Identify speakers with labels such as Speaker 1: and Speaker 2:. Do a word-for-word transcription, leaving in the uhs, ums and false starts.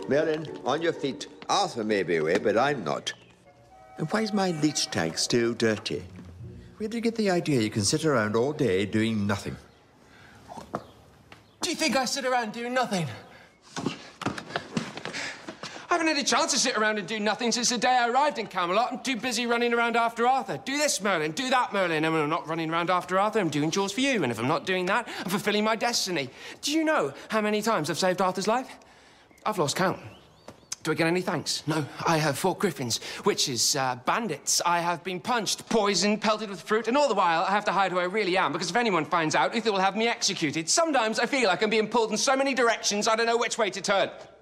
Speaker 1: Merlin, on your feet. Arthur may be away, but I'm not. And why's my leech tank still dirty? Where do you get the idea you can sit around all day doing nothing?
Speaker 2: Do you think I sit around doing nothing? I haven't had a chance to sit around and do nothing since the day I arrived in Camelot. I'm too busy running around after Arthur. Do this, Merlin, do that, Merlin. And when I'm not running around after Arthur, I'm doing chores for you. And if I'm not doing that, I'm fulfilling my destiny. Do you know how many times I've saved Arthur's life? I've lost count. Do I get any thanks? No. I have fought griffins, witches, uh, bandits. I have been punched, poisoned, pelted with fruit, and all the while I have to hide who I really am, because if anyone finds out, Uther will have me executed. Sometimes I feel like I'm being pulled in so many directions, I don't know which way to turn.